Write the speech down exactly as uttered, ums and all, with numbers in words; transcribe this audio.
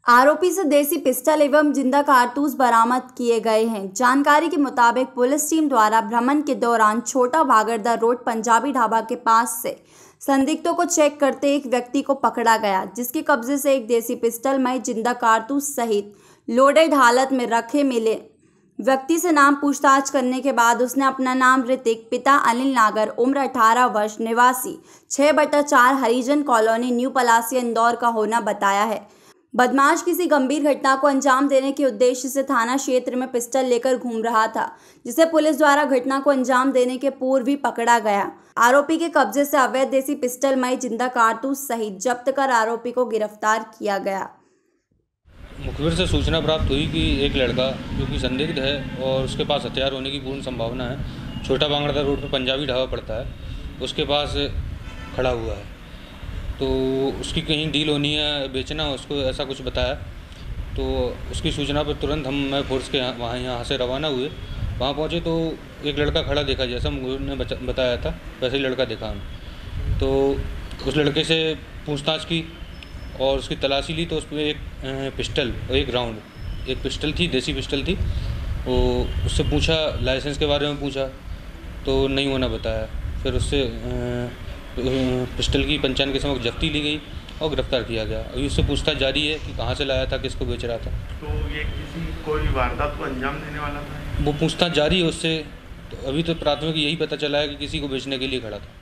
आरोपी से देसी पिस्टल एवं जिंदा कारतूस बरामद किए गए हैं। जानकारी के मुताबिक पुलिस टीम द्वारा भ्रमण के दौरान छोटा भागरदा रोड पंजाबी ढाबा के पास से संदिग्धों को चेक करते एक व्यक्ति को पकड़ा गया, जिसके कब्जे से एक देसी पिस्टल में जिंदा कारतूस सहित लोडेड हालत में रखे मिले। व्यक्ति से नाम पूछताछ करने के बाद उसने अपना नाम ऋतिक, पिता अनिल नागर, उम्र अठारह वर्ष, निवासी छः बटा चार हरिजन कॉलोनी, न्यू पलासिया, इंदौर का होना बताया है। बदमाश किसी गंभीर घटना को अंजाम देने के उद्देश्य से थाना क्षेत्र में पिस्टल लेकर घूम रहा था, जिसे पुलिस द्वारा घटना को अंजाम देने के पूर्व ही पकड़ा गया। आरोपी के कब्जे से अवैध देसी पिस्टल मई जिंदा कारतूस सहित जब्त कर आरोपी को गिरफ्तार किया गया। मुखबिर से सूचना प्राप्त हुई कि एक लड़का जो कि संदिग्ध है और उसके पास हथियार होने की पूर्ण संभावना है, छोटा बांगड़ा रोड पर पंजाबी ढाबा पड़ता है, उसके पास खड़ा हुआ है। तो उसकी कहीं डील होनी है, बेचना उसको, ऐसा कुछ बताया। तो उसकी सूचना पर तुरंत हम मैं फोर्स के वहाँ यहाँ से रवाना हुए। वहाँ पहुँचे तो एक लड़का खड़ा देखा, जैसा उन्होंने बताया था वैसे ही लड़का देखा हम। तो उस लड़के से पूछताछ की और उसकी तलाशी ली तो उस पर एक पिस्टल और एक राउंड एक पिस्टल थी, देसी पिस्टल थी। वो उससे पूछा, लाइसेंस के बारे में पूछा तो नहीं होना बताया। फिर उससे पिस्टल की पंचायत के समक्ष जब्ती ली गई और गिरफ्तार किया गया। अभी उससे पूछताछ जारी है कि कहाँ से लाया था, किसको बेच रहा था। तो ये किसी कोई वारदात को अंजाम देने वाला था? वो पूछताछ जारी है उससे। तो अभी तो प्राथमिक यही पता चला है कि किसी को बेचने के लिए खड़ा था।